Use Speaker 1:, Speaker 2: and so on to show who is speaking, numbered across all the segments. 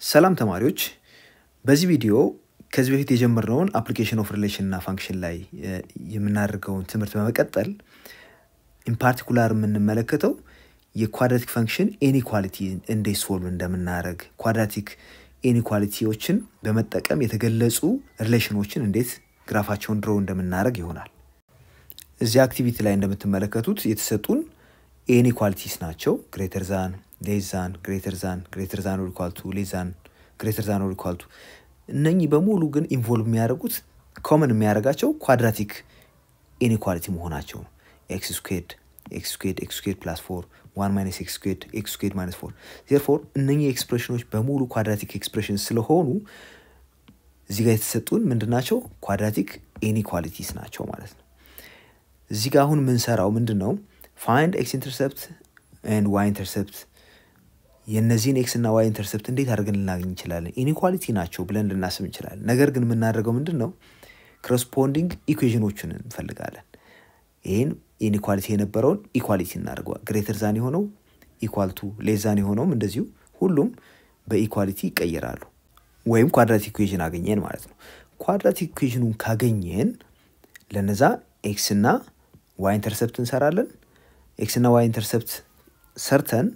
Speaker 1: ሰላም ተማሪዎች በዚህ ቪዲዮ ከዚህ በፊት የጀመርነውን application of relation እና function ላይ የምናደርገውን ትምህርት በመቀጠል in particular የምንመለከተው የquadratic function inequality እንዴት solve እንደምናደርግ quadratic inequalityዎችን በመጠቀም የተገለጹ ሪሌሽኖችን እንዴት ግራፋቸውን ድሮ እንደምናደርግ ይሆናል። እዚህ አክቲቪቲ ላይ እንደምትመለከቱት የተሰጡን inequalities ናቸው greater than less than greater than or equal to less than greater than or equal to እነኚህ በሙሉ ግን ኢንቮልቭ የሚያደርጉት ኮመን የሚያደርጋቸው ኳድራቲክ ኢኒኳሊቲ መሆናቸው ነው x squared plus 4 1 minus x squared minus 4 therefore እነኚህ ኤክስፕሬሽኖች በሙሉ ኳድራቲክ ኤክስፕሬሽንስ ስለሆኑ እዚህ ጋር የተሰጡን ምንድናቸው ኳድራቲክ ኢኒኳሊቲስ ናቸው ማለት ነው። እዚህ ጋር አሁን ምን ሰራው ምንድነው find x intercept and y intercept የነዚህን x እና y intercept እንዴት አድርገን ልናገኝ እንችላለን ኢኒኳሊቲ ናቸው ብለን ልናስብ እንችላለን። ነገር ግን የምናደርገው ምንድነው corresponding ኢኩዌሽኖችን እንፈልጋለን። ይሄን ኢኒኳሊቲ የነበረውን ኢኳሊቲ እናደርገዋለን greater than የሆነው equal to less than የሆነውም እንደዚሁ ሁሉም በኢኳሊቲ ይቀየራሉ ወይም ኳድራቲክ ኢኩዌሽን አገኘን ማለት ነው። ኳድራቲክ ኢኩዌሽኑን ካገኘን ለነዛ x እና y intercept እንሰራለን። x እና y intercept ሰርተን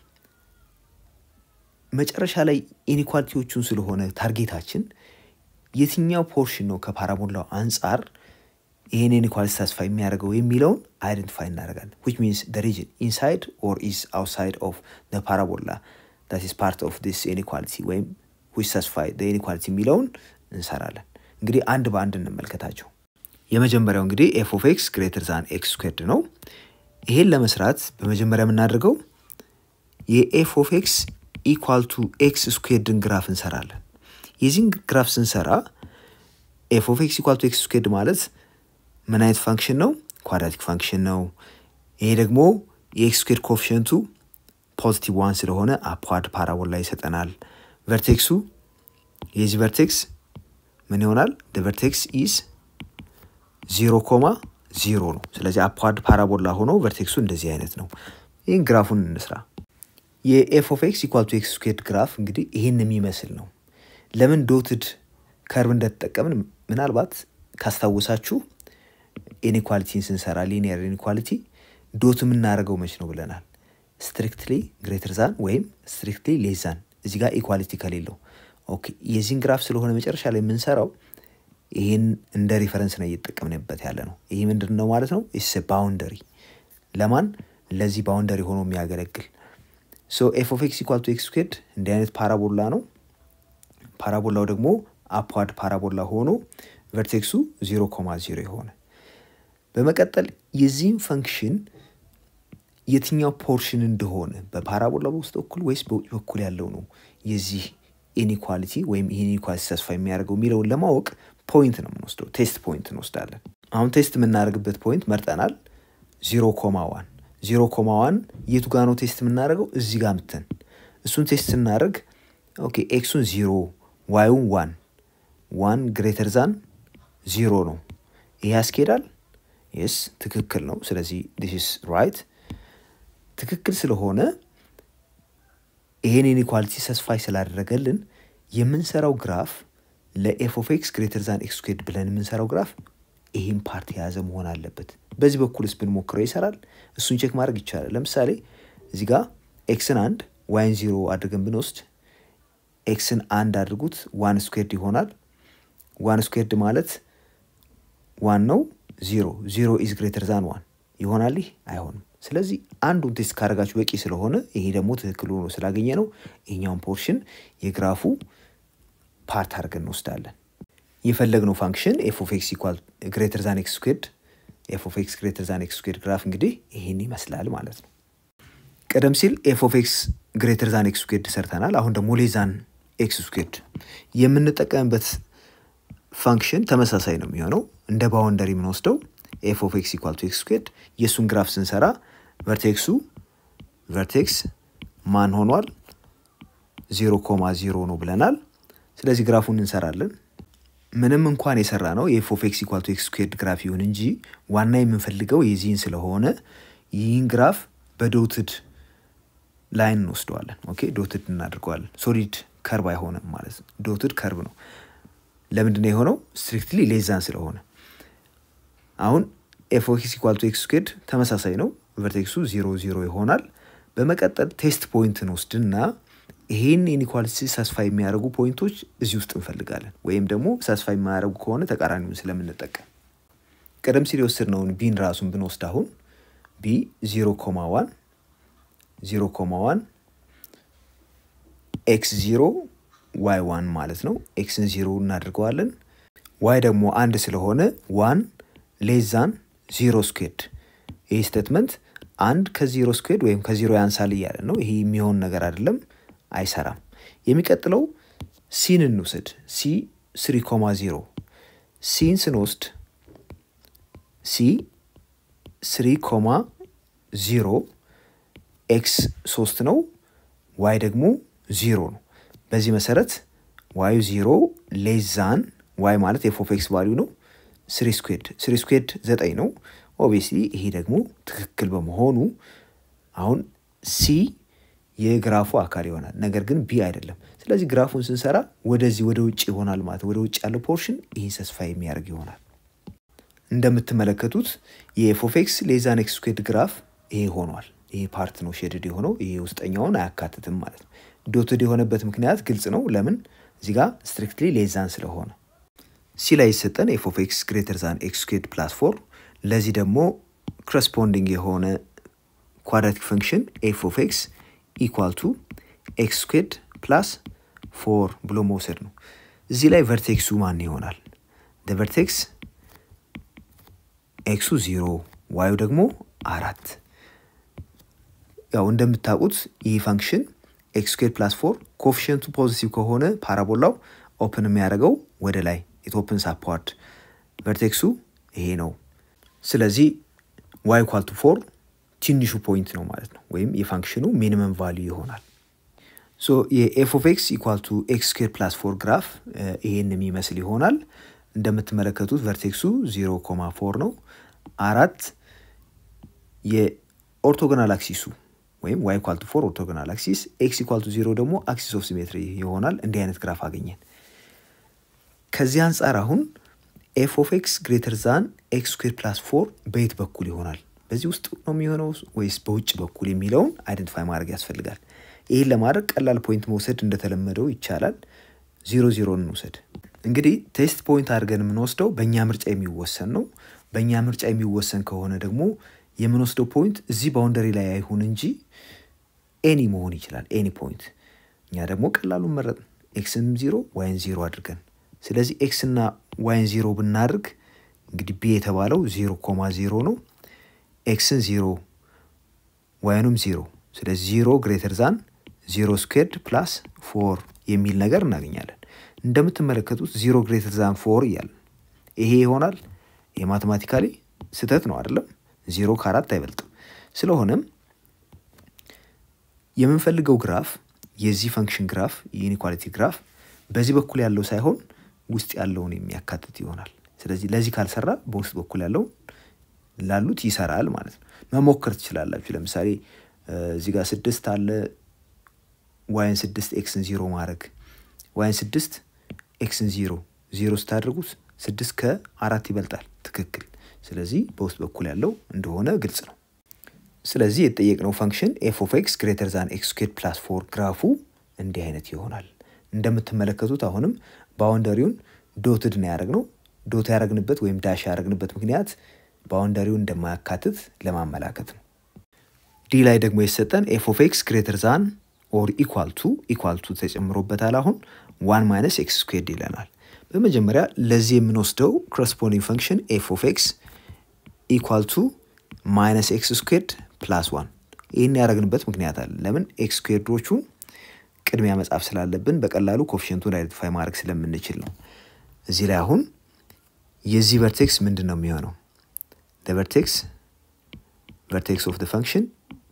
Speaker 1: መጨረሻ ላይ ኢኒኳሊቲዎቹን ስለሆነ ታርጌታችን የትኛው ፖርሽን ነው ከፓራቦላው አንፃር ይሄን ኢኒኳሊቲ ሳቲስፋይ የሚያደርገው የሚለውን አይደንቲፋይ እናደርጋለን which means the region inside or is outside of the parabola that is part of this inequality ወይም which satisfy the inequality የሚለውን እንሰራለን። እንግዲህ አንድ በአንድ እንመልከታቸው። የመጀመሪያው እንግዲህ f of x greater than x squared ነው። ይሄን ለመስራት በመጀመሪያ የምናደርገው የf of x equal to x squared ግራፍ እንሰራለን። የዚህን ግራፍ ስንሰራ f of x equal to x squared ማለት ምን አይነት ፋንክሽን ነው ኳድራቲክ ፋንክሽን ነው። ይሄ ደግሞ የx squared ኮኤፊሺየንቱ ፖዚቲቭ 1 ስለሆነ አፕዋርድ ፓራቦላ ይሰጠናል። ቨርቴክሱ የዚህ ቨርቴክስ ምን ይሆናል the vertex is 0,0 ነው። ስለዚህ አፕዋርድ ፓራቦላ ሆኖ ቨርቴክሱ እንደዚህ አይነት ነው። ይሄን ግራፉን እንስራ። የf of x equal to x squared ግራፍ እንግዲህ ይሄን የሚመስል ነው። ለምን ዶትድ ከርቭ እንደተጠቀምን ምናልባት ካስታወሳችሁ ኢኒኳሊቲን ስንሰራ ሊኒየር ኢኒኳሊቲ ዶት የምናደርገው መች ነው ብለናል strictly greater than ወይም strictly less than እዚህ ጋር ኢኳሊቲ ከሌለው ኦኬ የዚህን ግራፍ ስለሆነ መጨረሻ ላይ የምንሰራው ይሄን እንደ ሪፈረንስ ነው እየተጠቀምንበት ያለ ነው። ይሄ ምንድነው ማለት ነው is a boundary ለማን ለዚህ ባውንደሪ ሆኖ የሚያገለግል so f of x equal to x squared እንዲህ አይነት ፓራቦላ ነው። ፓራቦላው ደግሞ አፕዋርድ ፓራቦላ ሆኖ ቨርቴክሱ 0,0 ይሆነ። በመቀጠል የዚህን ፈንክሽን የትኛው ፖርሽን እንደሆነ በፓራቦላው ውስጥ በኩል ወይስ በውጭ በኩል ያለው ነው የዚህ ኢኒኳሊቲ ወይም ይሄን ኢኒኳሊቲ ሳቲስፋይ የሚያደርገው የሚለውን ለማወቅ ፖይንት ነው የምንወስደው ቴስት ፖይንት እንወስዳለን። አሁን ቴስት የምናደርግበት ፖይንት መርጠናል 0,1 የቱ ጋር ነው ቴስት የምናደርገው እዚህ ጋር ምተን እሱን ቴስት እናደርግ ኦኬ ኤክሱን 0 ዋይውን 1 greater than 0 ነው። ይሄ ያስኬዳል yes ትክክል ነው። ስለዚህ this is right ትክክል ስለሆነ ይሄን ኢኒኳሊቲ ሳቲስፋይ ስላደረገልን የምንሰራው ግራፍ ለf of x greater than x squared ብለን የምንሰራው ግራፍ ይሄን ፓርት ያዘ መሆን አለበት። በዚህ በኩልስ ብንሞክረው ይሰራል እሱን ቼክ ማድረግ ይቻላል። ለምሳሌ እዚህ ጋር xን 1 yን 0 አድርገን ብንወስድ xን 1 አድርጉት 1 squared ይሆናል። 1 squared ማለት 1 ነው 0 is greater than 1 ይሆናል አይሆንም። ስለዚህ አንዱን ቴስት ካደረጋችሁ በቂ ስለሆነ ይሄ ደግሞ ትክክል ሆኖ ስላገኘ ነው ይሄኛውን ፖርሽን የግራፉ ፓርት አድርገን እንወስዳለን። የፈለግነው ፋንክሽን f of x equal greater than x squared f of x greater than x squared ግራፍ እንግዲህ ይሄን ይመስላል ማለት ነው። ቀደም ሲል f of x greater than x squared ሰርተናል። አሁን ደግሞ less than x squared የምንጠቀምበት ፋንክሽን ተመሳሳይ ነው የሚሆነው እንደ ባውንደሪ የምንወስደው f of x equal to x squared የሱን ግራፍ ስንሰራ ቨርቴክስ ማን ሆኗል 0,0 ነው ብለናል። ስለዚህ ግራፉን እንሰራለን። ምንም እንኳን የሰራ ነው f of x equal to x squared ግራፍ ይሁን እንጂ ዋና የምንፈልገው የዚህን ስለሆነ ይህን ግራፍ በዶትድ ላይን እንወስደዋለን ኦኬ ዶትድ እናደርገዋለን ሶሊድ ከርብ አይሆንም ማለት ነው ዶትድ ከርብ ነው ለምንድን ነው የሆነው ስትሪክትሊ ሌዛን ስለሆነ አሁን f of x equal to x squared ተመሳሳይ ነው ቨርቴክሱ 0 0 ይሆናል በመቀጠል ቴስት ፖይንትን ወስድና ይሄን ኢንኢኳሊቲ ሳስፋይ የሚያደርጉ ፖይንቶች እዚህ ውስጥ እንፈልጋለን ወይም ደግሞ ሳስፋይ የማያደርጉ ከሆነ ተቃራኒውን ስለምንጠቀም ቀደም ሲል የወሰድነውን b ራሱን ብንወስድ አሁን b 0.1 0.1 x0 y1 ማለት ነው xን 0 እናደርገዋለን y ደግሞ 1 ስለሆነ 1 less than 0 squared ይህ ስቴትመንት 1 ከ0 squared ወይም ከ0 ያንሳል ይያለ ነው ይሄ የሚሆን ነገር አይደለም አይሰራም የሚቀጥለው c ን እንውሰድ c 3.0 c ን ስንወስድ c 3.0 x 3 ነው y ደግሞ 0 ነው በዚህ መሰረት y 0 less than y ማለት f of x value ነው 3 squared 9 ነው obviously ይሄ ደግሞ ትክክል በመሆኑ አሁን c የግራፉ አካል ይሆናል ነገር ግን b አይደለም ስለዚህ ግራፉን ስንሰራ ወደዚህ ወደ ውጭ ይሆናል ማለት ወደ ውጭ ያለው ፖርሽን ይሄ ሳስፋይ የሚያደርግ ይሆናል እንደምትመለከቱት የf of x less than x squared ግራፍ ይሄ ሆኗል ይሄ ፓርት ነው ሼድድ የሆነው ይሄ ውስጠኛውን አያካትትም ማለት ነው ዶትድ የሆነበት ምክንያት ግልጽ ነው ለምን እዚህ ጋር ስትሪክትሊ less than ስለሆነ c ላይ ሰጠን f of x greater than x squared plus 4 ለዚህ ደግሞ corresponding የሆነ quadratic function f of x equal to x squared plus 4 ብሎ መውሰድ ነው እዚህ ላይ vertex ማን ይሆናል the vertex x 0 y ደግሞ 4 ያው እንደምታውቁት ይህ function x squared plus 4 coefficient positive ከሆነ ፓራቦላው ኦፕን የሚያደርገው ወደ ላይ it opens upward vertex ይሄ ነው ስለዚህ y equal to 4 ትንሹ ፖይንት ነው ማለት ነው ወይም የፋንክሽኑ ሚኒመም ቫልዩ ይሆናል so f of x equal to x squared plus 4 ግራፍ ይሄን የሚመስል ይሆናል እንደምትመለከቱት vertex 0.4 ነው 4 የኦርቶጎናል አክሲሱ ወይም y equal to 4 orthogonal axis x equal to 0 ደግሞ axis of symmetry ይሆናል እንዲህ አይነት ግራፍ አገኘን ከዚህ አንፃር አሁን f of x greater than x squared plus 4 በየት በኩል ይሆናል በዚህ ውስጥ ነው የሚሆነው ወይስ በውጭ በኩል የሚለውን አይደንቲፋይ ማድረግ ያስፈልጋል ይሄን ለማድረግ ቀላል ፖይንት መውሰድ እንደተለመደው ይቻላል 0 0 እንውሰድ እንግዲህ ቴስት ፖይንት አድርገን የምንወስደው በእኛ ምርጫ የሚወሰን ነው በእኛ ምርጫ የሚወሰን ከሆነ ደግሞ የምንወስደው ፖይንት እዚህ ባውንደሪ ላይ አይሁን እንጂ ኤኒ መሆን ይችላል ኤኒ ፖይንት እኛ ደግሞ ቀላሉን መረጥን xን 0 yን 0 አድርገን ስለዚህ x እና yን 0 ብናደርግ እንግዲህ b የተባለው 0.0 ነው xን 0 yንም 0 ስለዚህ 0 greater than 0 squared plus 4 የሚል ነገር እናገኛለን እንደምትመለከቱት 0 greater than 4 ይላል ይሄ ይሆናል የማቴማቲካሊ ስህተት ነው አይደለም 0 ከ4 አይበልጥም ስለሆነም የምንፈልገው ግራፍ የዚህ ፈንክሽን ግራፍ የኢንኢኳሊቲ ግራፍ በዚህ በኩል ያለው ሳይሆን ውስጥ ያለውን የሚያካትት ይሆናል ስለዚህ ለዚህ ካልሰራ በውስጥ በኩል ያለው ላሉት ይሰራል ማለት ነው መሞከር ትችላላችሁ ለምሳሌ እዚህ ጋር 6 አለ yን 6 xን 0 ማድረግ yን 6 xን 0 ስታደርጉት 6 ከ4 ይበልጣል ትክክል ስለዚህ በውስጥ በኩል ያለው እንደሆነ ግልጽ ነው ስለዚህ የተጠየቅነው ፈንክሽን f of x greater than x squared plus 4 ግራፉ እንዲህ አይነት ይሆናል እንደምትመለከቱት አሁንም ባውንደሪውን ዶትድ ነው ያደረግነው ዶት ያደረግንበት ወይም ዳሽ ያደረግንበት ምክንያት ባውንደሪውን እንደማያካትት ለማመላከት ነው ዲ ላይ ደግሞ የሰጠን f of x greater than or equal to ተጨምሮበታል አሁን 1 minus x squared ይለናል በመጀመሪያ ለዚህ የምንወስደው corresponding function f of x equal to minus x squared plus 1 ይሄን ያደረግንበት ምክንያት አለ ለምን x squaredዎቹን ቅድሚያ መጻፍ ስላለብን በቀላሉ ኮኤፊሺየንቱን አይደንቲፋይ ማድረግ ስለምንችል ነው እዚህ ላይ አሁን የዚህ vertex ምንድነው የሚሆነው the vertex of the function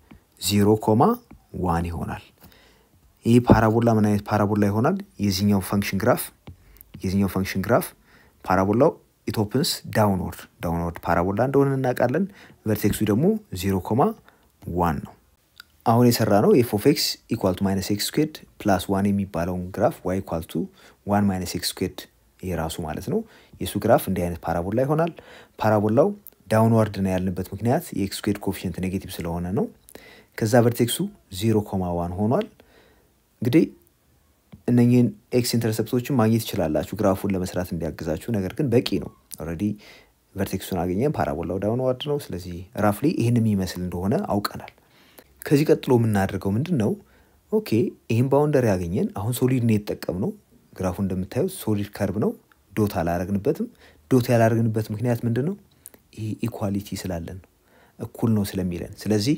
Speaker 1: 0.1 ይሆናል ይሄ ፓራቦላ ምን አይነት ፓራቦላ ይሆናል የዚህኛው ፈንክሽን ግራፍ ፓራቦላው it opens downward ፓራቦላ እንደሆነ እናውቃለን vertex ደግሞ 0.1 ነው አሁን የሰራ ነው f of x equal to minus x squared plus 1 የሚባለውን ግራፍ y equal to 1 minus x squared የራሱ ማለት ነው የሱ ግራፍ እንዲህ አይነት ፓራቦላ ይሆናል ፓራቦላው ዳውንዋርድ ነው ያልንበት ምክንያት የx squared ኮኤፊሺየንት ኔጌቲቭ ስለሆነ ነው ከዛ ቨርቴክሱ 0.1 ሆኗል እንግዲህ እነኚህን x ኢንተርሰፕቶችን ማግኘት ይችላልላችሁ ግራፉን ለመስራት እንዲያግዛችሁ ነገር ግን በቂ ነው ኦሬዲ ቨርቴክሱን አገኘን ፓራቦላው ዳውንዋርድ ነው ስለዚህ ራፍሊ ይሄን የሚመስል እንደሆነ አውቀናል ከዚህ ቀጥሎ የምናደርገው ምንድነው ኦኬ ይሄን ባውንደሪ ያገኘን አሁን ሶሊድ ነው የተጠቀምነው ግራፉ እንደምታዩት ሶሊድ ከርቭ ነው ዶት አላረግንበትም ዶት ያላረግንበት ምክንያት ምንድነው ይሄ ኢኳሊቲ ስላለን እኩል ነው ስለሚለን ስለዚህ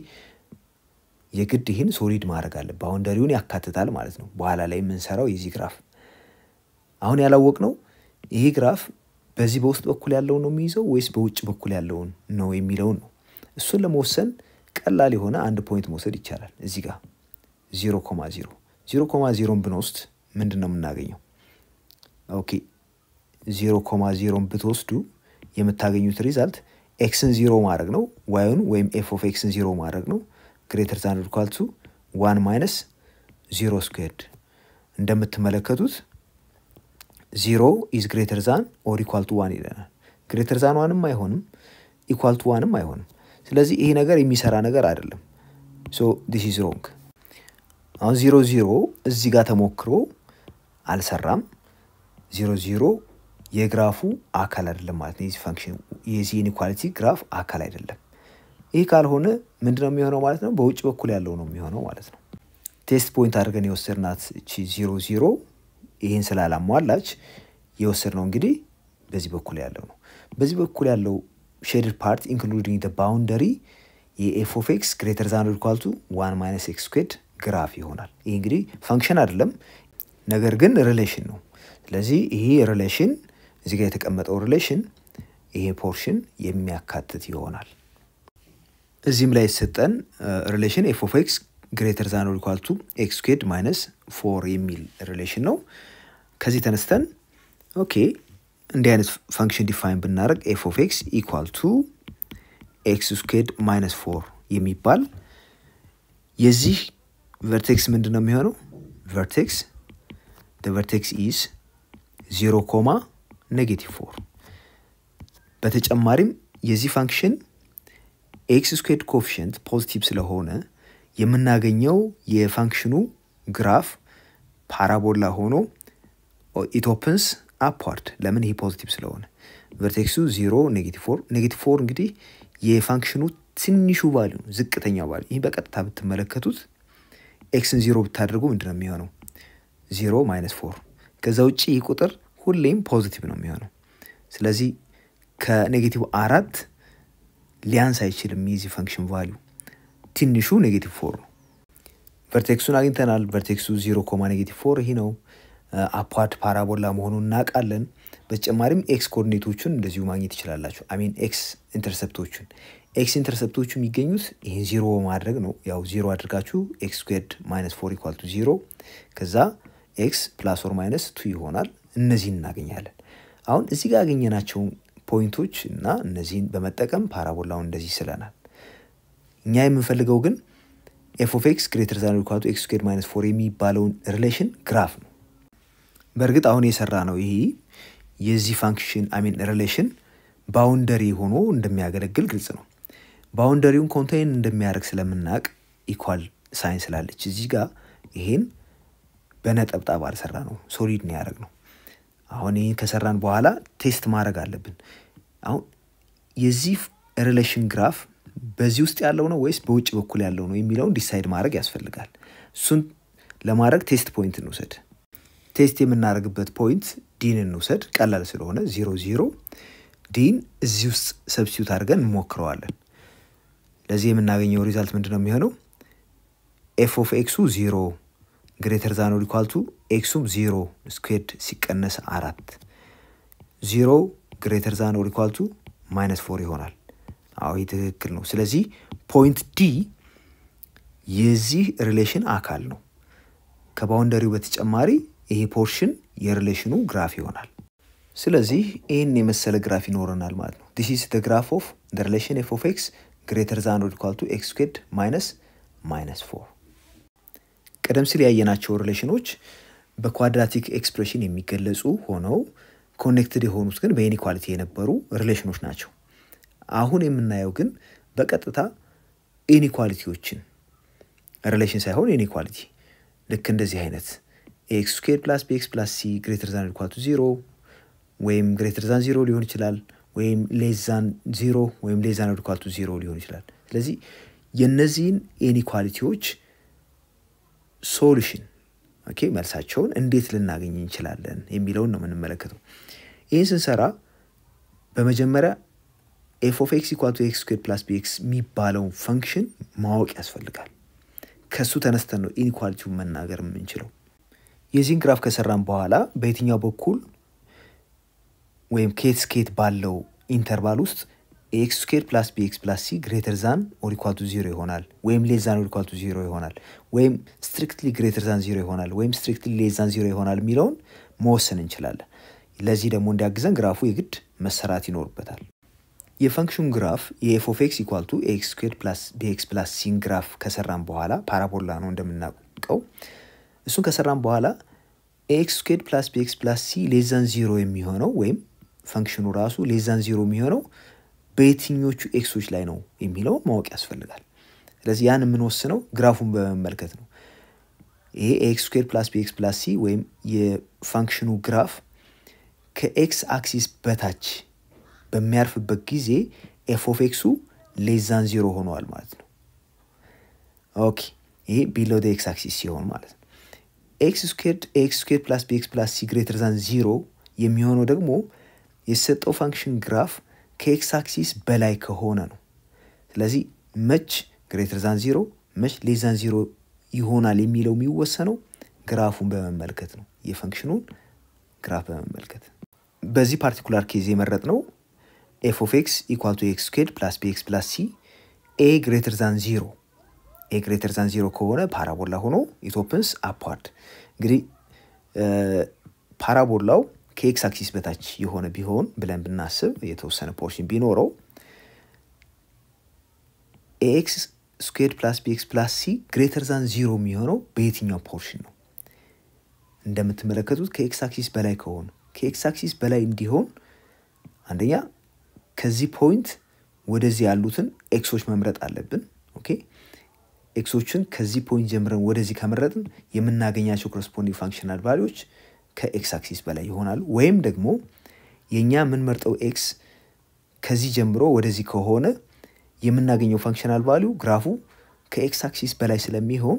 Speaker 1: የግድ ይሄን ሶሊድ ማድረግ አለ ባውንደሪውን ያካትታል ማለት ነው በኋላ ላይ የምንሰራው የዚህ ግራፍ አሁን ያላወቅነው ይሄ ግራፍ በዚህ በውስጥ በኩል ያለው ነው የሚይዘው ወይስ በውጭ በኩል ያለው ነው የሚለው ነው እሱን ለመወሰን ቀላል የሆነ አንድ ፖይንት መውሰድ ይቻላል እዚህ ጋር 0.0 0.0 ብንወስድ ምንድነው የምናገኘው ኦኬ 0.0 ብትወስዱ የምታገኙት ሪዛልት x-ን 0 ማድረግ ነው y-ን ወይም f of x-ን 0 ማድረግ ነው greater than or equal to 1 minus 0 squared እንደምትመለከቱት 0 is greater than or equal to 1 ይለናል greater than 1ም አይሆንም equal to 1ም አይሆንም ስለዚህ ይሄ ነገር የሚሰራ ነገር አይደለም so this is wrong አሁን 0 እዚህ ጋር ተሞክሮ አልሰራም 0 የግራፉ አካል አይደለም ማለት ነው የዚህ ፈንክሽን የዚህ ኢንኢኳሊቲ ግራፍ አካል አይደለም ይሄ ካልሆነ ምንድነው የሚሆነው ማለት ነው በውጭ በኩል ያለው ነው የሚሆነው ማለት ነው ቴስት ፖይንት አድርገን የወሰድናት እቺ 0 ይሄን ስላላሟላች የወሰድነው እንግዲህ በዚህ በኩል ያለው ነው በዚህ በኩል ያለው shaded part including the boundary f of x greater than or equal to 1 minus x squared ግራፍ ይሆናል ይሄ እንግዲህ ፈንክሽን አይደለም ነገር ግን ሪሌሽን ነው ስለዚህ ይሄ ሪሌሽን እዚህ ጋር የተቀመጠው ሪሌሽን ይሄ ፖርሽን የሚያካትት ይሆናል እዚህም ላይ ሰጠን ሪሌሽን f of x greater than or equal to x squared minus 4 የሚል ሪሌሽን ነው ከዚህ ተነስተን ኦኬ እንዲህ አይነት ፈንክሽን ዲፋይን ብናደርግ f of x equal to x squared minus 4 የሚባል የዚህ vertex ምንድነው የሚሆነው vertex the vertex is 0, -4 በተጨማሪም የዚህ ፈንክሽን x squared coefficient ፖዚቲቭ ስለሆነ የምናገኘው የፈንክሽኑ ግራፍ ፓራቦላ ሆኖ it opens upward ለምን ይሄ ፖዚቲቭ ስለሆነ vertex 0 -4 -4 እንግዲህ የፈንክሽኑ ትንሹ ቫልዩ ዝቅተኛው ቫልዩ ይሄ በቀጥታ ብትመለከቱት x-ን 0 ብታደርጉ ምንድነው የሚሆነው 0 -4 ከዛ ውጪ ይሄ ቁጥር ሁሌም ፖዚቲቭ ነው የሚሆነው ስለዚህ ከ-4 ሊያንስ አይችልም የዚህ ፈንክሽን ቫልዩ ትንሹ -4 ነው vertex-ን አግኝተናል vertex 0, -4 ይሄ ነው አፓርት ፓራቦላ መሆኑን እናውቃለን በተጨማሪም x ኮኦርዲኔቶቹን እንደዚሁ ማግኘት ይችላልላችሁ x ኢንተርሰፕቶቹን x ኢንተርሰፕቶቹ የሚገኙት ይሄን 0 ማድረግ ነው ያው 0 አድርጋችሁ x squared -4 equal to 0 ከዛ x plus or minus 2 ይሆናል እነዚህን እናገኛለን አሁን እዚህ ጋር ያገኘናቸው ፖይንቶች እና እነዚህን በመጠቀም ፓራቦላውን እንደዚህ ስለናል እኛ የምንፈልገው ግን f of x greater than or equal to x squared -4 የሚባለውን ሪሌሽን ግራፍ ነው በርግጥ አሁን የሰራ ነው ይሄ የዚህ ፈንክሽን ሪሌሽን ባውንደሪ ሆኖ እንደሚያገለግል ግልጽ ነው ባውንደሪውን ኮንቴይን እንደሚያደርግ ስለምናቅ ኢኳል ሳይን ስላለች እዚህ ጋር ይሄን በነጠብጣብ አልሰራ ነው ሶሊድ ነው ያደረግነው አሁን ይሄን ከሰራን በኋላ ቴስት ማድረግ አለብን አሁን የዚህ ሪሌሽን ግራፍ በዚህ ውስጥ ያለው ነው ወይስ በውጭ በኩል ያለው ነው የሚለውን ዲሳይድ ማድረግ ያስፈልጋል እሱን ለማድረግ ቴስት ፖይንት እንውሰድ ቴስት የምናደርግበት ፖይንት ዲን እንውሰድ ቀላል ስለሆነ 0 ዲን እዚህ ውስጥ ሰብስቲዩት አድርገን እንሞክረዋለን ለዚህ የምናገኘው ሪዛልት ምንድነው የሚሆነው f of x 0 greater than or equal to x 0 squared ሲቀነስ 4 0 greater than or equal to -4 ይሆናል አዎ ይሄ ትክክል ነው ስለዚህ ፖይንት ዲ የዚህ ሪሌሽን አካል ነው ከባውንደሪው በተጨማሪ ይሄ ፖርሽን የሪሌሽኑ ግራፍ ይሆናል ስለዚህ ይሄን የመሰለ ግራፍ ይኖረናል ማለት ነው this is the graph of the relation f of x greater than or equal to x squared minus -4 ቀደም ሲል ያየናቸው ሪሌሽኖች በኳድራቲክ ኤክስፕሬሽን የሚገለጹ ሆነው ኮኔክትድ የሆኑት ግን በኢኒኳሊቲ የነበሩ ሪሌሽኖች ናቸው አሁን የምናየው ግን በቀጥታ ኢኒኳሊቲዎችን ሪሌሽን ሳይሆን ኢኒኳሊቲ ልክ እንደዚህ አይነት x² + bx + c > 0 ወይም > 0 ሊሆን ይችላል ወይም <0 ወይም <= 0 ሊሆን ይችላል ስለዚህ የነዚህን ኢኒኳሊቲዎች ሶሉሽን ኦኬ መልሳቸውን እንዴት ልናገኝ እንችላለን የሚለውን ነው የምንመለከተው ይህን ስንሰራ በመጀመሪያ f of x = x² + bx የሚባለው ፈንክሽን ማወቅ ያስፈልጋል ከሱ ተነስተን ነው ኢኒኳሊቲውን መናገር የምንችለው የዚህን ግራፍ ከሰራን በኋላ በየትኛው በኩል ወይም ኬት ባለው ኢንተርቫል ውስጥ x² + bx + c > 0 ይሆናል ወይም <= 0 ይሆናል ወይም strictly <= 0 ይሆናል ወይም strictly <0 ይሆናል የሚለውን መወሰን እንችላለን ለዚህ ደግሞ እንዲያግዘን ግራፉ የግድ መሰራት ይኖርበታል የፈንክሽን ግራፍ የf of x = x² + bx + c ግራፍ ከሰራን በኋላ ፓራቦላ ነው እንደምናውቀው እሱን ከሰራን በኋላ x² + bx + c <= 0 የሚሆነው ወይም ፈንክሽኑ ራሱ <0 የሚሆነው በየትኞቹ ኤክሶች ላይ ነው የሚለው ማወቅ ያስፈልጋል ስለዚህ ያን የምንወስነው ግራፉን በመመልከት ነው ይሄ x² + bx + c ወይም የፈንክሽኑ ግራፍ ከx አክሲስ በታች በሚያርፍበት ጊዜ f of x <0 ሆኗል ማለት ነው ኦኬ ይሄ below the x axis ሲሆን ማለት ነው x² + bx + c <= 0 የሚሆነው ደግሞ የሰጠው ፈንክሽን ግራፍ ከx አክሲስ በላይ ከሆነ ነው ስለዚህ መች <0 መች <0 ይሆናል የሚለው የሚወሰነው ግራፉን በመመልከት ነው የፈንክሽኑን ግራፍ በመመልከት በዚህ ፓርቲኩላር ኬዝ የመረጥነው f of x = x² + bx + c a <0 0 ከሆነ ፓራቦላ ሆኖ it opens upward እንግዲህ ፓራቦላው ከx አክሲስ በታች የሆነ ቢሆን ብለን ብናስብ የተወሰነ ፖርሽን ቢኖረው x² + bx + c <0 የሚሆነው በየትኛው ፖርሽን ነው እንደምትመለከቱት ከx አክሲስ በላይ ከሆነ ከx አክሲስ በላይ እንዲሆን አንደኛ ከዚህ ፖይንት ወደዚህ ያሉትን ኤክሶች መምረጥ አለብን ኦኬ ኤክሶችን ከዚህ ፖይንት ጀምረን ወደዚህ ከመረጥን የምናገኛቸው ኮረስፖንዲንግ ፋንክሽናል ቫልዩዎች ከx አክሲስ በላይ ይሆናል ወይም ደግሞ የኛ ምን መርጠው x ከዚህ ጀምሮ ወደዚህ ከሆነ የምናገኘው ፋንክሽናል ቫልዩ ግራፉ ከx አክሲስ በላይ ስለሚሆን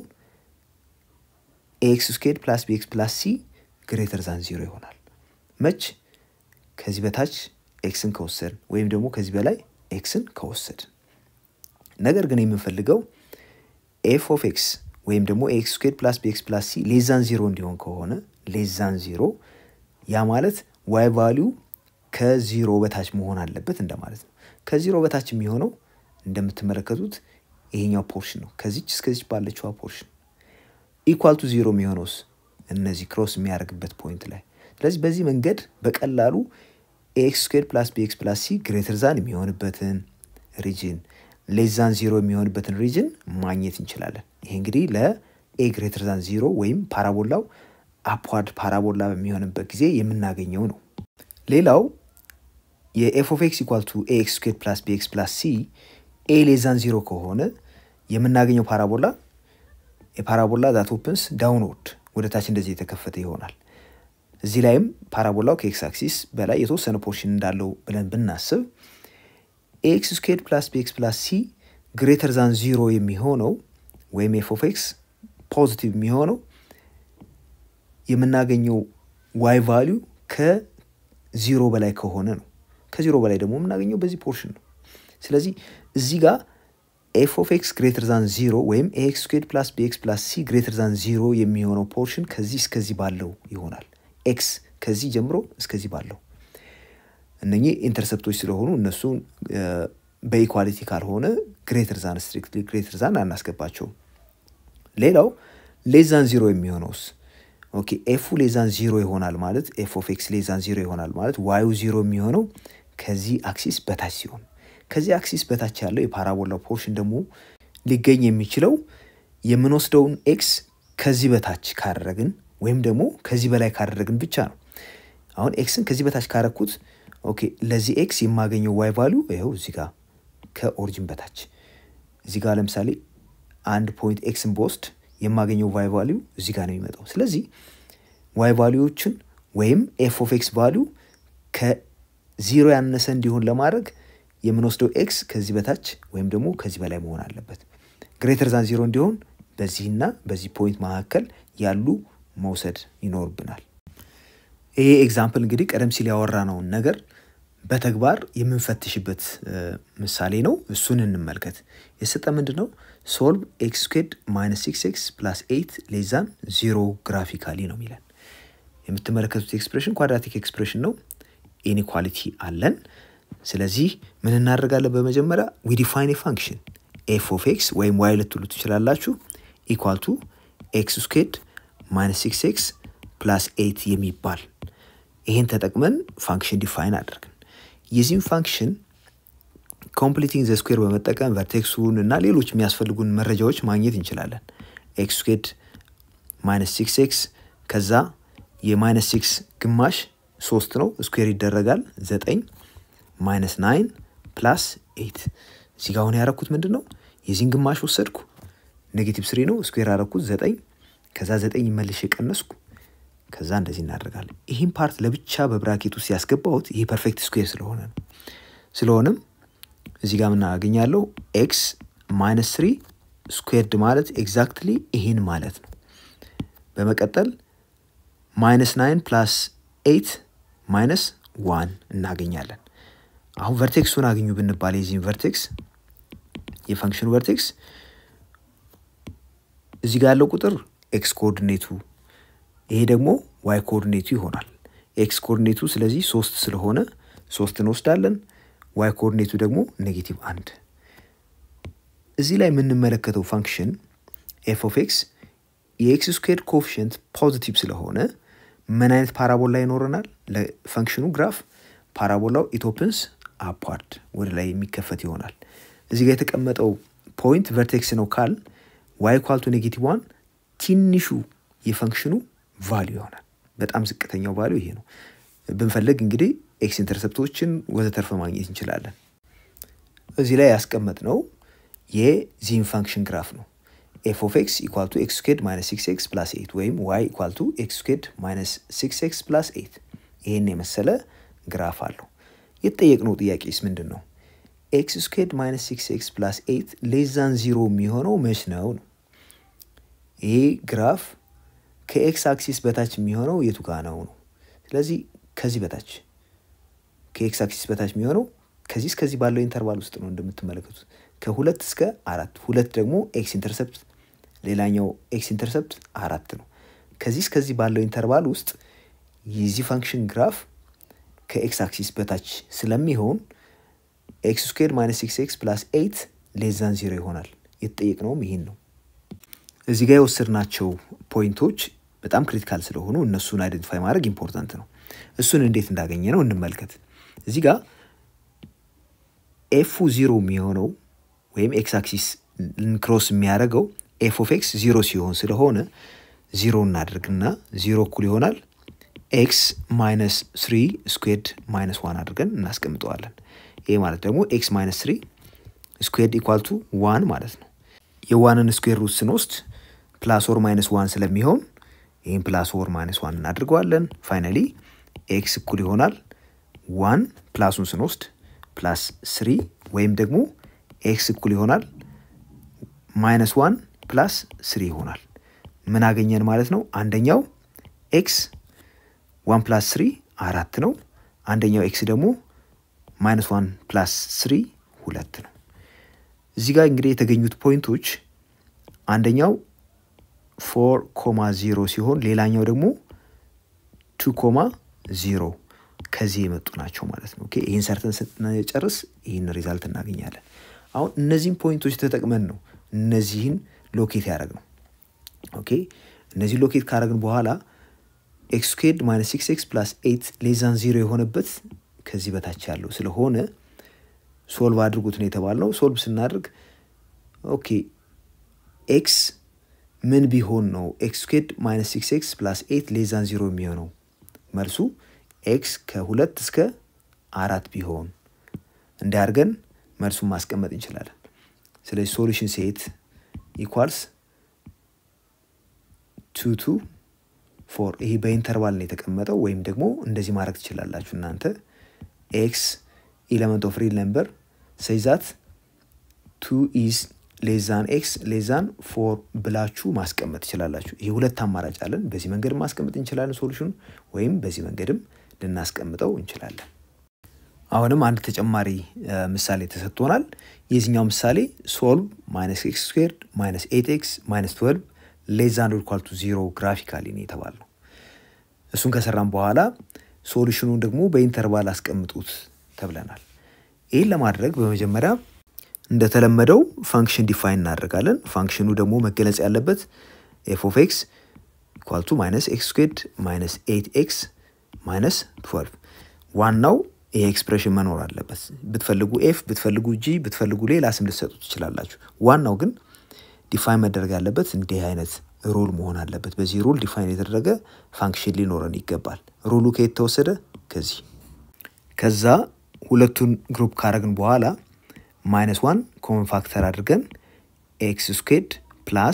Speaker 1: x² + bx + c <0 ይሆናል መች ከዚህ በታች xን ከወሰድን ወይም ደግሞ ከዚህ በላይ xን ከወሰድን ነገር ግን የምንፈልገው f of x ወይም ደግሞ x² + bx + c <0 እንዲሆን ከሆነ <0 ያ ማለት y ቫልዩ ከ0 በታች መሆን አለበት እንደማለት ነው ከ0 በታች የሚሆነው እንደምትመለከቱት ይሄኛው ፖርሽን ነው ከዚች እስከዚች ባለችው ፖርሽን = 0 የሚሆነውስ እነዚህ ክሮስ የሚያደርግበት ፖይንት ላይ ስለዚህ በዚህ መንገድ በቀላሉ x² + bx + c <0 የሚሆንበትን ሪጅን <0 የሚሆንበትን ሪጅን ማግኘት እንችላለን ይሄ እንግዲህ ለa <0 ወይም ፓራቦላው አፕዋርድ ፓራቦላ በሚሆንበት ጊዜ የምናገኘው ነው ሌላው የf of x = ax² + bx + c a <0 ከሆነ የምናገኘው ፓራቦላ የፓራቦላ that opens downward ወደ ታች እንደዚህ የተከፈተ ይሆናል እዚህ ላይም ፓራቦላው ከx አክሲስ በላይ የተወሰነ ፖርሽን እንዳለው ብለን ብናስብ ax² + bx + c <0 የሚሆነው ወይም f of x ፖዚቲቭ የሚሆነው የምናገኘው y ቫልዩ ከ0 በላይ ከሆነ ነው ከ0 በላይ ደግሞ የምናገኘው በዚህ ፖርሽን ነው ስለዚህ እዚህ ጋር f of x <0 ወይም ax² + bx + c <0 የሚሆነው ፖርሽን ከዚህ እስከዚህ ባለው ይሆናል x ከዚህ ጀምሮ እስከዚህ ባለው እነኚህ ኢንተርሰፕቶች ስለሆኑ እነሱ በኢኳሊቲ ካልሆነ strictly <0 አናስገባቸው ሌላው <0 የሚሆነውስ ኦኬ f <0 ይሆናል ማለት f of x <0 ይሆናል ማለት y 0 የሚሆነው ከዚህ አክሲስ በታች ሲሆን ከዚህ አክሲስ በታች ያለው የፓራቦላው ፖርሽን ደግሞ ሊገኝ የሚችለው የምንወስደውን x ከዚህ በታች ካደረግን ወይም ደግሞ ከዚህ በላይ ካደረግን ብቻ ነው። አሁን xን ከዚህ በታች ካረኩት ኦኬ ለዚህ x የማገኘው y ቫልዩ ይሄው እዚህ ጋር ከኦሪጂን በታች እዚህ ጋር ለምሳሌ አንድ ፖይንት xን በወስድ የማገኘው y ቫልዩ እዚህ ጋር ነው የሚመጣው። ስለዚህ y ቫልዩዎችን ወይም f of x ቫልዩ ከ0 ያነሰ እንዲሆን ለማድረግ የምንወስደው x ከዚህ በታች ወይም ደግሞ ከዚህ በላይ መሆን አለበት። ግሬተር ዛን 0 እንዲሆን በዚህና በዚህ ፖይንት መካከል ያሉ መውሰድ ይኖርብናል። ይሄ ኤግዛምፕል እንግዲህ ቀደም ሲል ያወራነው ነገር በተግባር የምንፈትሽበት ምሳሌ ነው። እሱን እንመልከት። የሰጠ ምንድነው? solve x squared minus 6x plus 8 less than 0 ግራፊካሊ ነው የሚለን። የምትመለከቱት ኤክስፕሬሽን ኳድራቲክ ኤክስፕሬሽን ነው። ኢኒኳሊቲ አለን። ስለዚህ ምን እናደርጋለን? በመጀመሪያ we define a function f of x ወይም y ልትሉ ትችላላችሁ equal to x squared minus 6x plus 8 የሚባል ይሄን ተጠቅመን ፋንክሽን ዲፋይን አድርገን የዚህን ፋንክሽን completing the square በመጠቀም ቨርቴክሱን እና ሌሎች የሚያስፈልጉን መረጃዎች ማግኘት እንችላለን። x squared minus 6x ከዛ የማይነስ 6 ግማሽ 3 ነው ስኩዌር ይደረጋል 9 minus 9 plus 8 እዚህ ጋር አሁን ያረኩት ምንድነው? የዚህን ግማሽ ወሰድኩ ኔጌቲቭ 3 ነው ስኩዌር አረኩት 9 ከዛ 9 መልሼ ቀነስኩ ከዛ እንደዚህ እናደርጋለን። ይሄን ፓርት ለብቻ በብራኬት ውስጥ ያስገባሁት ይሄ ፐርፌክት ስኩዌር ስለሆነ ነው። ስለሆነም እዚህ ጋር ምን አገኛለሁ? x minus 3 ስኩዌርድ ማለት ኤግዛክትሊ ይሄን ማለት ነው። በመቀጠል minus 9 plus 8 minus 1 እናገኛለን። አሁን ቨርቴክሱን አግኙ ብንባል የዚህን ቨርቴክስ የፋንክሽኑ ቨርቴክስ እዚህ ጋር ያለው ቁጥር x ኮኦርዲኔቱ ይሄ ደግሞ y ኮኦርዲኔቱ ይሆናል። x ኮኦርዲኔቱ ስለዚህ 3 ስለሆነ 3 እንወስዳለን። y ኮኦርዲኔቱ ደግሞ ኔጌቲቭ 1 እዚህ ላይ የምንመለከተው ፋንክሽን f of x የx ስኩዌርድ ኮኤፊሺየንት ፖዚቲቭ ስለሆነ ምን አይነት ፓራቦላ ይኖረናል? ለፋንክሽኑ ግራፍ ፓራቦላው it opens upward ወደ ላይ የሚከፈት ይሆናል። እዚህ ጋር የተቀመጠው ፖይንት ቨርቴክስ ነው ካል y equal to negative 1 ትንሹ የፋንክሽኑ ቫልዩ ይሆናል። በጣም ዝቅተኛው ቫልዩ ይሄ ነው። ብንፈልግ እንግዲህ x ኢንተርሰፕቶችን ወዘተርፈ ማግኘት እንችላለን። እዚህ ላይ ያስቀመጥነው የዚህን ፋንክሽን ግራፍ ነው። f of x equal to x squared minus 6x plus 8 ወይም y equal to x squared minus 6x plus 8 ይሄን የመሰለ ግራፍ አለው። የተጠየቅነው ጥያቄስ ምንድነው? x squared minus 6x plus 8 less than 0 የሚሆነው መች ነው? ይሄ ግራፍ ከx አክሲስ በታች የሚሆነው የቱ ጋር ነው? ስለዚህ ከዚህ በታች ከx አክሲስ በታች የሚሆነው ከዚህ እስከዚህ ባለው ኢንተርቫል ውስጥ ነው እንደምትመለከቱት ከ2 እስከ 4 ሁለት ደግሞ x ኢንተርሰፕት ሌላኛው x ኢንተርሰፕት 4 ነው። ከዚህ እስከዚህ ባለው ኢንተርቫል ውስጥ የዚህ ፋንክሽን ግራፍ ከx አክሲስ በታች ስለሚሆን x squared minus 6x plus 8 less than 0 ይሆናል። የተጠየቅነውም ይሄን ነው። እዚህ ጋር የወሰድናቸው ፖይንቶች በጣም ክሪቲካል ስለሆኑ እነሱን አይደንቲፋይ ማድረግ ኢምፖርታንት ነው። እሱን እንዴት እንዳገኘ ነው እንመልከት። እዚህ ጋር f0 የሚሆነው ወይም x አክሲስ ክሮስ የሚያደርገው f of x 0 ሲሆን ስለሆነ 0 እናድርግና 0 እኩል ይሆናል x minus 3 squared minus 1 አድርገን እናስቀምጠዋለን። ይሄ ማለት ደግሞ x minus 3 squared equal to 1 ማለት ነው። የዋንን ስኩዌር ሩት ስንወስድ ፕላስ ኦር ማይነስ 1 ስለሚሆን ይሄን ፕላስ ኦር ማይነስ 1 እናድርገዋለን። ፋይናሊ x እኩል ይሆናል 1 ፕላሱን ስንወስድ ፕላስ 3 ወይም ደግሞ x እኩል ይሆናል ማይነስ 1 ፕላስ 3 ይሆናል። ምን አገኘን ማለት ነው? አንደኛው x 1 + 3 4 ነው። አንደኛው x ደግሞ -1 + 3 2 ነው። እዚህ ጋር እንግዲህ የተገኙት ፖይንቶች አንደኛው 4,0 ሲሆን ሌላኛው ደግሞ 2,0 ከዚህ የመጡ ናቸው ማለት ነው። ኦኬ ይሄን ሰርተን ስንጨርስ ይሄን ሪዛልት እናገኛለን። አሁን እነዚህን ፖይንቶች ተጠቅመን ነው እነዚህን ሎኬት ያደረግነው። ኦኬ እነዚህ ሎኬት ካደረግን በኋላ x squared minus 6x plus 8 less than 0 የሆነበት ከዚህ በታች ያለው ስለሆነ ሶልቭ አድርጉት ነው የተባልነው። ሶልቭ ስናደርግ ኦኬ x ምን ቢሆን ነው x squared minus 6x plus 8 less than 0 የሚሆነው? መልሱ x ከ2 እስከ 4 ቢሆን እንዲያርገን መልሱን ማስቀመጥ እንችላለን። ስለዚህ ሶሉሽን ሴት equals 2 to 4 ይሄ በኢንተርቫል ነው የተቀመጠው ወይም ደግሞ እንደዚህ ማድረግ ትችላላችሁ እናንተ x element of real number says that 2 is less than x less than 4 ብላችሁ ማስቀመጥ ትችላላችሁ። ይሄ ሁለት አማራጭ አለን። በዚህ መንገድ ማስቀመጥ እንችላለን ሶሉሽኑ ወይም በዚህ መንገድም ልናስቀምጠው እንችላለን። አሁንም አንድ ተጨማሪ ምሳሌ ተሰጥቶናል። የዚህኛው ምሳሌ solve minus x squared minus 8x minus 12 less than or equal to 0 ግራፊካሊ ነው የተባለው። እሱን ከሰራን በኋላ ሶሉሽኑን ደግሞ በኢንተርቫል አስቀምጡት ተብለናል። ይሄን ለማድረግ በመጀመሪያ እንደተለመደው ፋንክሽን ዲፋይን እናደርጋለን። ፋንክሽኑ ደግሞ መገለጽ ያለበት f of x equal to minus x squared minus 8x minus 12 ዋናው ይሄ ኤክስፕሬሽን መኖር አለበት። ብትፈልጉ f ብትፈልጉ g ብትፈልጉ ሌላ ስም ልትሰጡት ትችላላችሁ። ዋናው ግን ዲፋይን መደረግ ያለበት እንዲህ አይነት ሩል መሆን አለበት። በዚህ ሩል ዲፋይን የተደረገ ፋንክሽን ሊኖረን ይገባል። ሩሉ ከየት ተወሰደ? ከዚህ ከዛ ሁለቱን ግሩፕ ካረግን በኋላ -1 ኮመን ፋክተር አድርገን x squared plus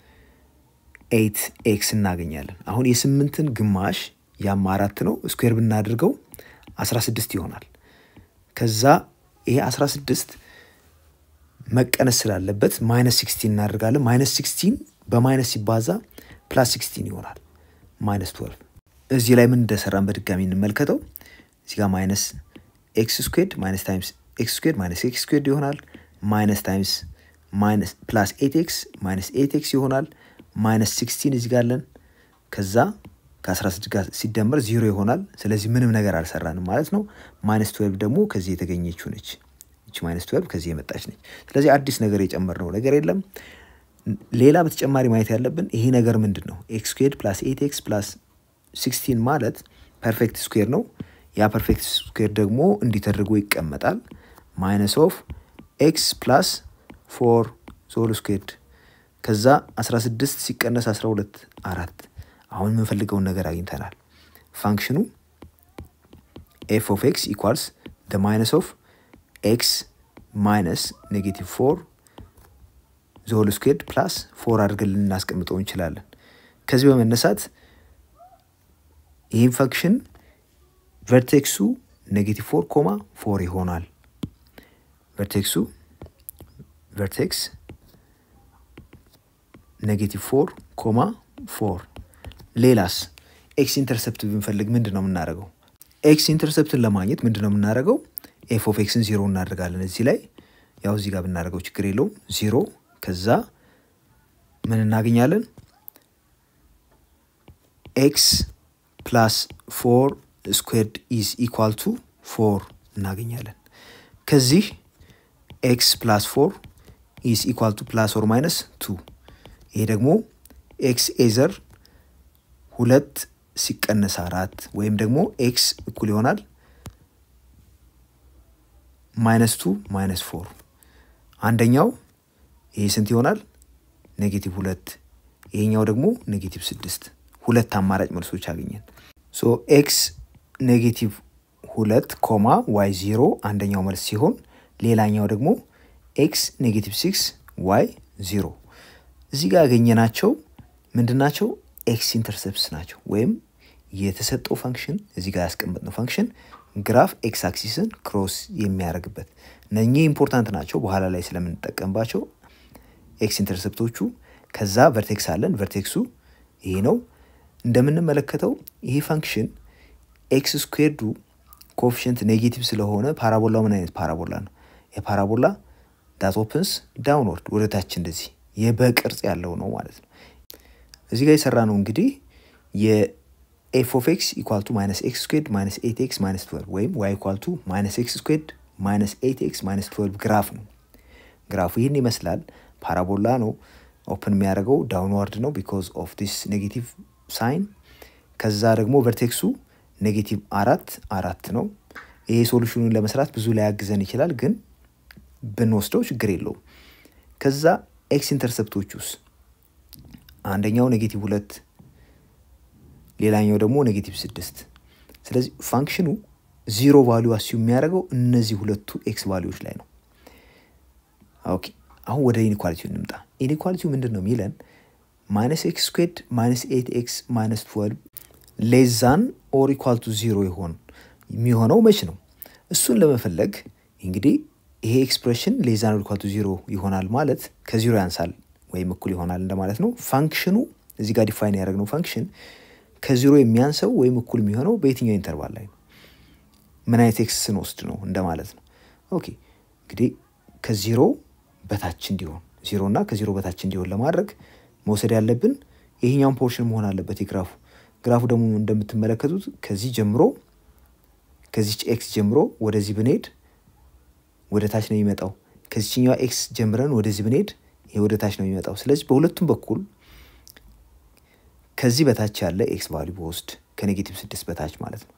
Speaker 1: 8x እናገኛለን። አሁን የ8ን ግማሽ ያም 4 ነው ስኩዌር ብናደርገው 16 ይሆናል። ከዛ ይሄ 16 መቀነስ ስላለበት -16 እናደርጋለን። -16 በማይነስ ሲባዛ +16 ይሆናል -12 እዚህ ላይ ምን እንደሰራን በድጋሚ እንመልከተው። እዚህ ጋር ማይነስ x squared minus times x squared minus x squared ይሆናል minus times minus plus 8x minus 8x ይሆናል -16 እዚህ ጋር አለን። ከዛ ከ16 ጋር ሲደመር 0 ይሆናል። ስለዚህ ምንም ነገር አልሰራንም ማለት ነው። -12 ደግሞ ከዚህ የተገኘችው ነች። እቺ -12 ከዚህ የመጣች ነች። ስለዚህ አዲስ ነገር የጨመርነው ነገር የለም። ሌላ በተጨማሪ ማየት ያለብን ይሄ ነገር ምንድነው? x squared plus 8x plus 16 ማለት ፐርፌክት ስኩዌር ነው። ያ ፐርፌክት ስኩዌር ደግሞ እንዲተደርጎ ይቀመጣል minus of x plus 4 whole squared ከዛ 16 ሲቀነስ 12 4 አሁን የምንፈልገውን ነገር አግኝተናል። ፋንክሽኑ f of x equals the minus of x minus -4 whole squared plus 4 አድርገን ልናስቀምጠው እንችላለን። ከዚህ በመነሳት ይሄን ፋንክሽን ቨርቴክሱ -4, 4 ይሆናል። ቨርቴክሱ ቨርቴክስ -4, 4 ሌላስ x ኢንተርሰፕት ብንፈልግ ምንድነው የምናደርገው? x ኢንተርሰፕትን ለማግኘት ምንድነው የምናደርገው? f of xን 0 እናደርጋለን። እዚህ ላይ ያው እዚህ ጋር ብናደርገው ችግር የለውም 0 ከዛ ምን እናገኛለን? x plus 4 squared is equal to 4 እናገኛለን። ከዚህ x plus 4 is equal to plus or minus 2 ይሄ ደግሞ x either 2 ሲቀነስ 4 ወይም ደግሞ x እኩል ይሆናል -2 -4 አንደኛው ይሄ ስንት ይሆናል? -2 ይሄኛው ደግሞ -6 ሁለት አማራጭ መልሶች አገኘን። ሶ x -2, y 0 አንደኛው መልስ ሲሆን ሌላኛው ደግሞ x -6 y 0 እዚህ ጋር ያገኘናቸው ምንድናቸው? x ኢንተርሰፕትስ ናቸው ወይም የተሰጠው ፋንክሽን እዚህ ጋር ያስቀመጥነው ፋንክሽን ግራፍ x አክሲስን ክሮስ የሚያደርግበት እነኚህ ኢምፖርታንት ናቸው በኋላ ላይ ስለምንጠቀምባቸው x ኢንተርሰፕቶቹ። ከዛ ቨርቴክስ አለን። ቨርቴክሱ ይሄ ነው። እንደምንመለከተው ይሄ ፋንክሽን x ስኩዌርዱ ኮኤፊሺየንት ኔጌቲቭ ስለሆነ ፓራቦላው ምን አይነት ፓራቦላ ነው? የፓራቦላ that opens downward ወደ ታች እንደዚህ የበቅርጽ ያለው ነው ማለት ነው። እዚህ ጋር የሰራነው እንግዲህ f of x equal to minus x squared minus 8x minus 12 ወይም y equal to minus x squared minus 8x minus 12 ግራፍ ነው። ግራፉ ይሄን ይመስላል። ፓራቦላ ነው። ኦፕን የሚያደርገው ዳውንዋርድ ነው because of this negative sign። ከዛ ደግሞ ቨርቴክሱ -4 ነው። ይሄ ሶሉሽኑን ለመስራት ብዙ ላይ ያግዘን ይችላል ግን ብንወስደው ችግር የለውም። ከዛ x ኢንተርሰፕቶቹስ አንደኛው -2 ሌላኛው ደግሞ -6 ስለዚህ ፋንክሽኑ 0 ቫልዩ አስዩም የሚያደርገው እነዚህ ሁለቱ x ቫልዩዎች ላይ ነው ኦኬ አሁን ወደ ኢንኢኳሊቲው እንምጣ ኢንኢኳሊቲው ምንድነው የሚለን -x² -8x -12 less than or equal to 0 የሚሆነው መች ነው እሱን ለመፈለግ እንግዲህ ይሄ ኤክስፕሬሽን less than or equal to 0 ይሆናል ማለት ከ0 ያንሳል ወይም እኩል ይሆናል እንደማለት ነው ፋንክሽኑ እዚህ ጋር ዲፋይን ያደረግነው ፋንክሽን ከ0 የሚያንሰው ወይም እኩል የሚሆነው በየትኛው ኢንተርቫል ላይ ነው ምን አይነት ኤክስ ስንወስድ ነው እንደማለት ነው ኦኬ እንግዲህ ከ0 በታች እንዲሆን 0 እና ከ0 በታች እንዲሆን ለማድረግ መውሰድ ያለብን ይሄኛውን ፖርሽን መሆን አለበት ግራፉ ደግሞ እንደምትመለከቱት ከዚህ ጀምሮ ከዚህ ኤክስ ጀምሮ ወደዚህ ብንሄድ ወደ ታች ነው የሚመጣው ከዚህኛው ኤክስ ጀምረን ወደዚህ ብንሄድ ይሄ ወደ ታች ነው የሚመጣው ስለዚህ በሁለቱም በኩል ከዚህ በታች ያለ ኤክስ ቫልዩ ወስድ ከ-6 በታች ማለት ነው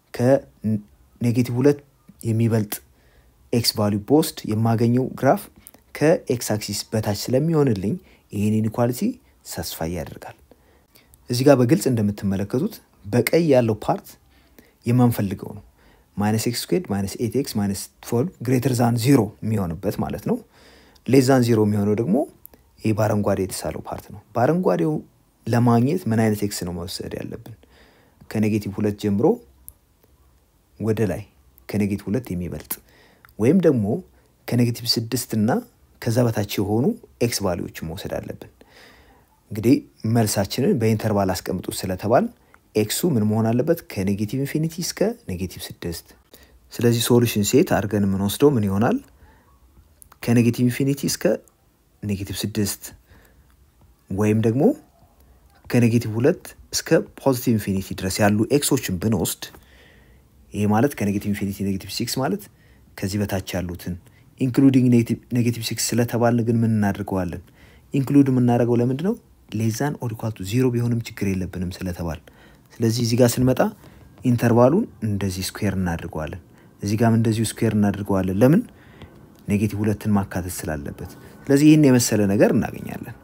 Speaker 1: ከ-2 የሚበልጥ ኤክስ ቫልዩ ወስድ የማገኘው ግራፍ ከኤክስ አክሲስ በታች ስለሚሆንልኝ ይሄን ኢንኢኳሊቲ ሳስፋይ ያደርጋል እዚህ ጋር በግልጽ እንደምትመለከቱት በቀይ ያለው ፓርት የማንፈልገው ነው -x² -8x -12 greater than 0 የሚሆንበት ማለት ነው less than 0 የሚሆነው ደግሞ ይሄ ባረንጓዴ የተሳለው ፓርት ነው ባረንጓዴው ለማግኘት ምን አይነት ኤክስ ነው መውሰድ ያለብን ከ-2 ጀምሮ ወደ ላይ ከ-2 የሚበልጥ ወይም ደግሞ ከ-6 እና ከዛ በታች የሆኑ ኤክስ ቫልዩዎችን መውሰድ አለብን እንግዲህ መልሳችንን በኢንተርቫል አስቀምጡ ስለተባል ኤክሱ ምን መሆን አለበት ከ-ኢንፊኒቲ እስከ -6 ስለዚህ ሶሉሽን ሴት አድርገን ምን ወስደው ምን ይሆናል ከ-ኢንፊኒቲ እስከ -6 ወይም ደግሞ ከ-2 እስከ ፖዚቲቭ ኢንፊኒቲ ድረስ ያሉ ኤክሶችን ብንወስድ ይሄ ማለት ከ-ኢንፊኒቲ -6 ማለት ከዚህ በታች ያሉትን ኢንክሉዲንግ -6 ስለተባልን ግን ምን እናደርገዋለን ኢንክሉድ የምናደርገው ለምንድነው less than or equal to 0 ቢሆንም ችግር የለብንም ስለተባል ስለዚህ እዚህ ጋር ስንመጣ ኢንተርቫሉን እንደዚህ ስኩዌር እናደርገዋለን እዚህ ጋርም እንደዚህ ስኩዌር እናደርገዋለን ለምን -2ን ማካተት ስላለበት ስለዚህ ይሄን የመሰለ ነገር እናገኛለን